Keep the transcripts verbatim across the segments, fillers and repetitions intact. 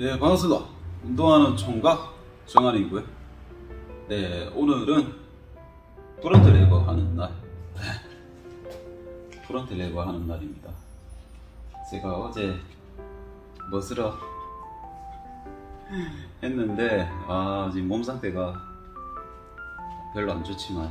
네, 반갑습니다. 운동하는 총각 정한이고요. 네, 오늘은 프론트 레거 하는 날. 프론트 레거 하는 날입니다. 제가 어제 멋으러 했는데 아 지금 몸 상태가 별로 안 좋지만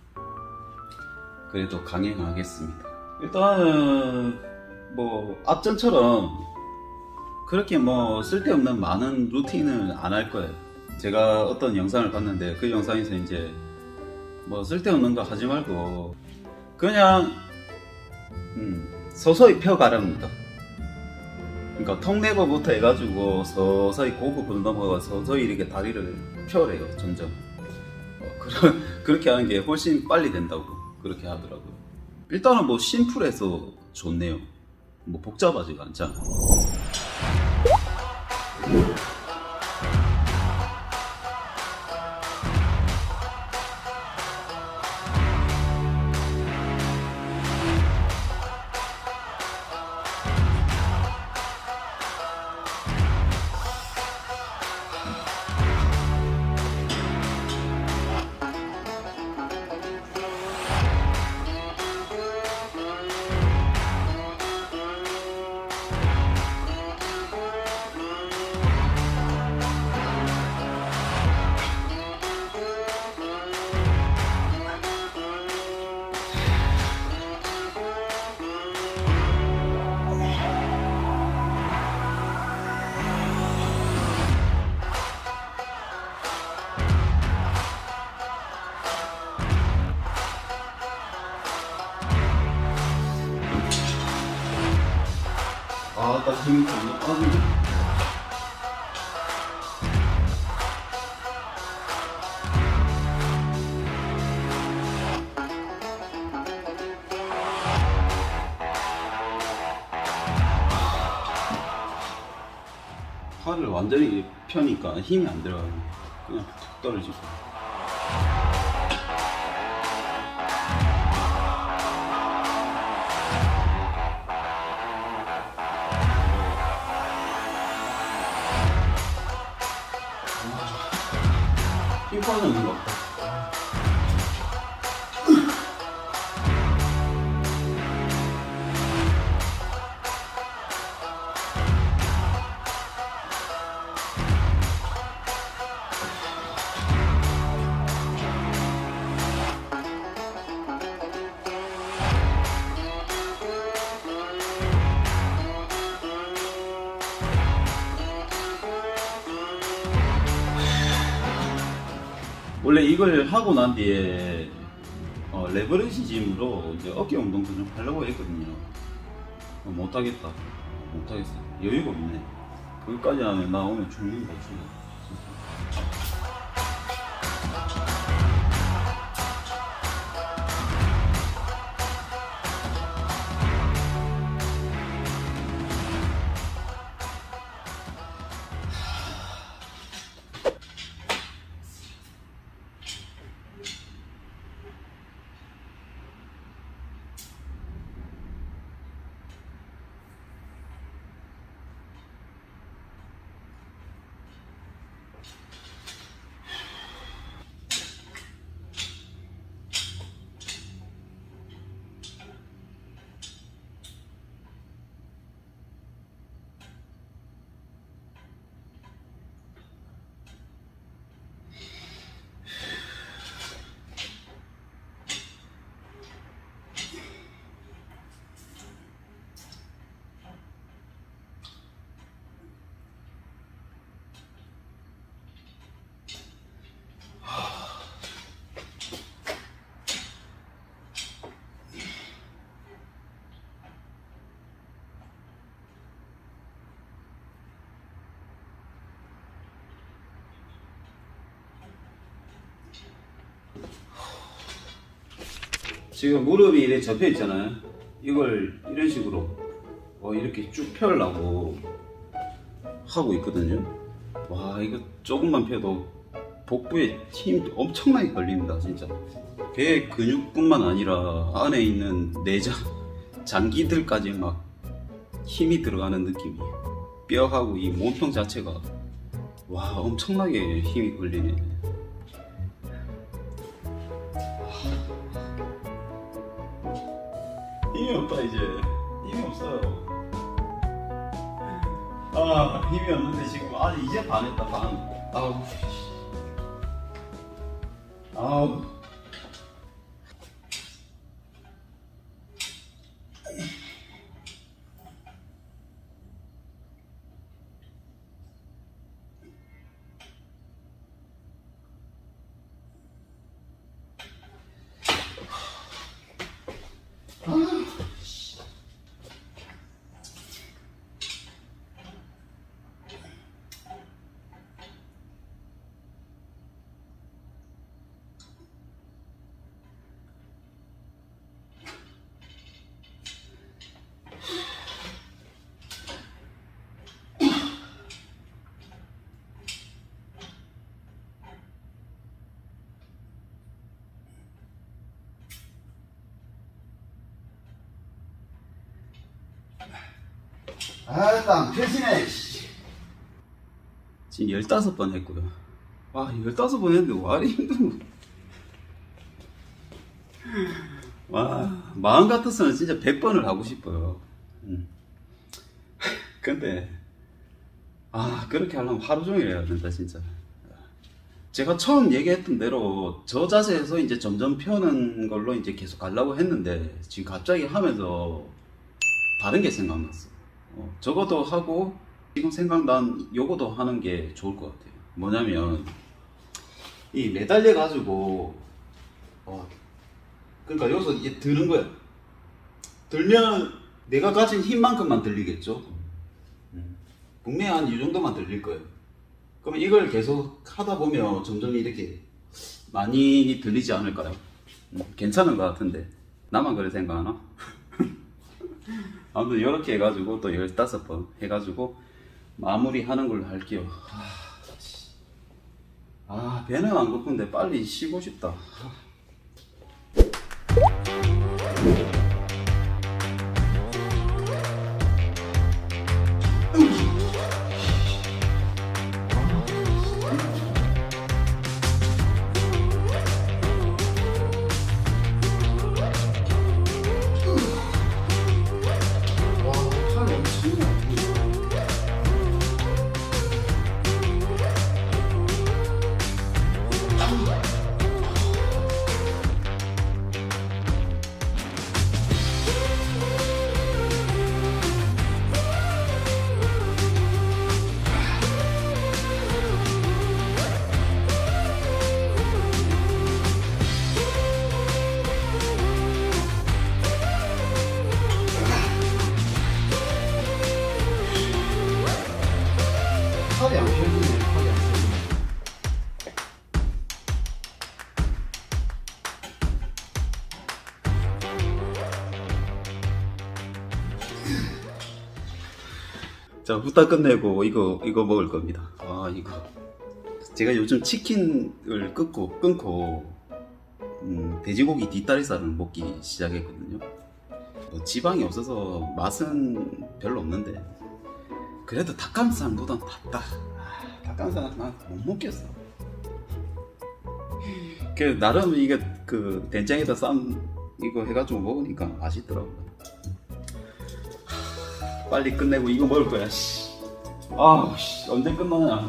그래도 강행하겠습니다. 일단은 뭐 앞전처럼 그렇게 뭐 쓸데없는 많은 루틴을 안 할 거예요. 제가 어떤 영상을 봤는데 그 영상에서 이제 뭐 쓸데없는 거 하지 말고 그냥 음, 서서히 펴가랍니다. 그러니까 턱레버부터 해가지고 서서히 고급으로 넘어가 서서히 이렇게 다리를 펴래요. 점점 어, 그러, 그렇게 하는 게 훨씬 빨리 된다고 그렇게 하더라고요. 일단은 뭐 심플해서 좋네요. 뭐 복잡하지가 않잖아. 아, 나 힘이 좀 빠지네. 팔을 완전히 펴니까 힘이 안 들어가요. 그냥 툭 떨어지고. 힘 빠져있는 것 같다. 원래 이걸 하고 난 뒤에 어, 레버리지 짐으로 이제 어깨 운동도 좀 하려고 했거든요. 어, 못하겠다. 어, 못하겠어. 여유가 없네. 거기까지 하면 나 오늘 죽는 거지. 지금 무릎이 이렇게 접혀 있잖아요. 이걸 이런 식으로 어, 이렇게 쭉 펴려고 하고 있거든요. 와, 이거 조금만 펴도 복부에 힘 엄청나게 걸립니다. 진짜 배 근육뿐만 아니라 안에 있는 내장 장기들까지 막 힘이 들어가는 느낌이에요. 뼈하고 이 몸통 자체가 와 엄청나게 힘이 걸리네. 힘이 없다 이제. 힘이 없어요. 아 힘이 없는데 지금 아니 이제 반 했다 반. 아우 아우 아따 펴지네. 지금 열다섯 번 했고요. 와 열다섯 번 했는데 와 힘든 거. 와 마음 같았으면 진짜 백 번을 하고 싶어요. 음. 근데 아 그렇게 하려면 하루 종일 해야 된다 진짜. 제가 처음 얘기했던 대로 저 자세에서 이제 점점 펴는 걸로 이제 계속 가려고 했는데 지금 갑자기 하면서 다른 게 생각났어. 어, 저거도 하고 지금 생각난 요거도 하는 게 좋을 것 같아요. 뭐냐면 이 매달려 가지고 어, 그러니까 여기서 이제 드는 거야. 들면 내가 가진 힘만큼만 들리겠죠. 음. 분명히 한 이 정도만 들릴 거예요. 그러면 이걸 계속 하다 보면 점점 이렇게 많이 들리지 않을까요? 음, 괜찮은 것 같은데 나만 그래 생각하나? 아무튼 이렇게 해가지고 또 열다섯 번 해가지고 마무리 하는 걸로 할게요. 아 배는 안 고픈데 빨리 쉬고 싶다. 팔이 안 펴지네. 팔이 안 펴지네. 자 후딱 끝내고 이거 이거 먹을 겁니다. 아 이거 제가 요즘 치킨을 끊고 끊고 음, 돼지고기 뒷다리살을 먹기 시작했거든요. 뭐 지방이 없어서 맛은 별로 없는데 그래도 닭가슴살보단 낫다. 아, 닭가슴살 난 못 먹겠어. 그 나름 이게 그 된장에다 쌈 이거 해가지고 먹으니까 맛있더라고. 빨리 끝내고 이거 먹을 거야. 씨. 아, 씨, 언제 끝나냐?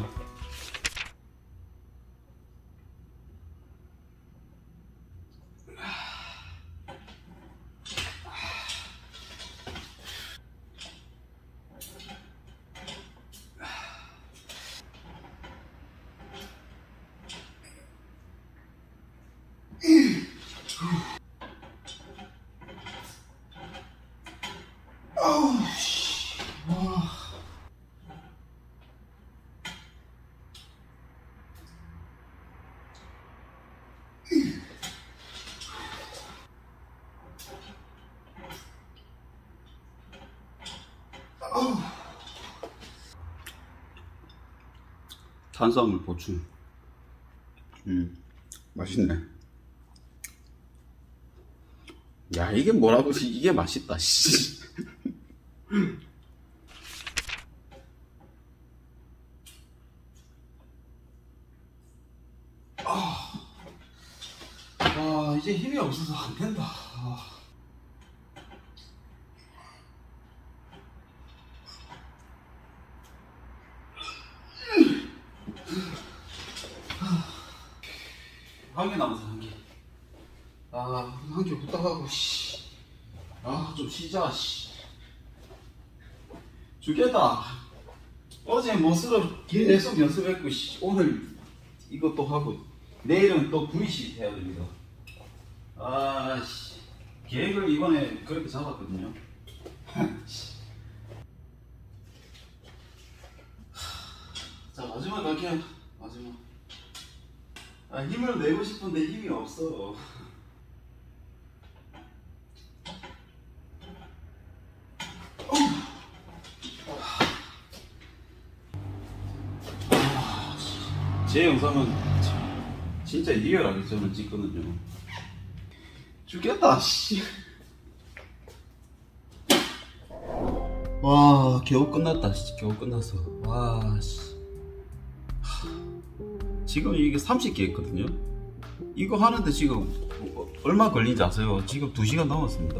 탄수화물 보충. 음, 맛있네. 야, 이게 뭐라고, 이게 맛있다, 씨. 이제 힘이 없어서 안 된다. 아. 한 개 남았어, 한 개. 아, 한 개 부탁하고, 씨. 아, 좀 쉬자, 씨. 죽겠다. 어제 모스를 계속 연습했고, 씨. 오늘 이것도 하고, 내일은 또 브이십 해야 됩니다. 아, 씨. 계획을 이번에 그렇게 잡았거든요. 자, 마지막 갈게요. 마지막. 아, 힘을 내고 싶은데 힘이 없어. 아, 제 영상은 진짜 리얼하게 저는 찍거든요. 죽겠다, 씨. 와, 겨우 끝났다, 씨. 겨우 끝났어. 와, 씨. 지금 이게 삼십 개 했거든요. 이거 하는데 지금 얼마 걸린지 아세요? 지금 두 시간 넘었습니다.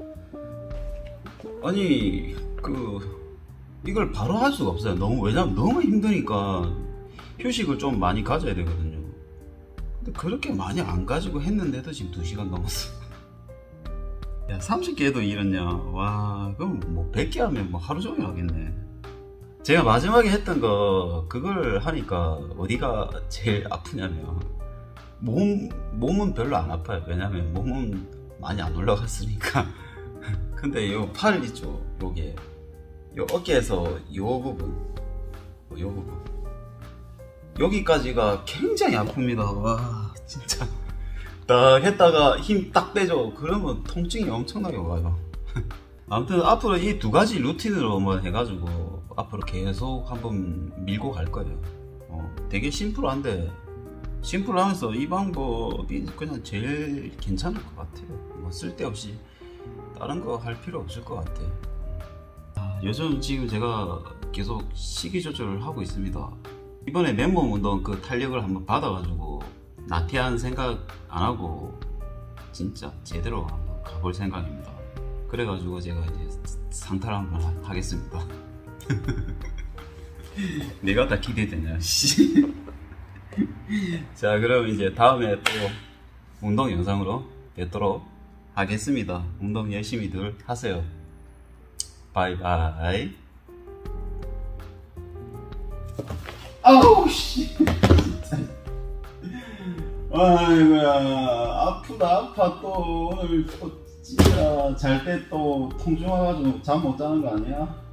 아니, 그 이걸 바로 할 수가 없어요. 너무, 왜냐면 너무 힘드니까 휴식을 좀 많이 가져야 되거든요. 근데 그렇게 많이 안 가지고 했는데도 지금 두 시간 넘었어. 야, 삼십 개 해도 이랬냐? 와, 그럼 뭐 백 개 하면 뭐 하루 종일 하겠네. 제가 마지막에 했던 거 그걸 하니까 어디가 제일 아프냐면 몸, 몸은 별로 안 아파요. 왜냐면 몸은 많이 안 올라갔으니까. 근데 요 팔 있죠, 요게 요 어깨에서 요 부분, 요 부분 여기까지가 굉장히 아픕니다. 와, 진짜 딱 했다가 힘 딱 빼죠. 그러면 통증이 엄청나게 와요. 아무튼 앞으로 이 두 가지 루틴으로 뭐 해가지고 앞으로 계속 한번 밀고 갈 거예요. 어, 되게 심플한데 심플하면서 이 방법이 그냥 제일 괜찮을 것 같아요. 뭐 쓸데없이 다른 거 할 필요 없을 것 같아요. 아, 요즘 지금 제가 계속 식이 조절을 하고 있습니다. 이번에 맨몸 운동 그 탄력을 한번 받아가지고 나태한 생각 안 하고 진짜 제대로 한번 가볼 생각입니다. 그래가지고 제가 이제 상탈 한번 하겠습니다. 내가 다 기대되냐, 씨. 자, 그럼 이제 다음에 또 운동 영상으로 뵙도록 하겠습니다. 운동 열심히들 하세요. 바이바이. 아우, 씨. 아이고야, 아프다, 아파. 또 오늘 또 진짜 잘 때 또 통증 와가지고 잠 못 자는 거 아니야?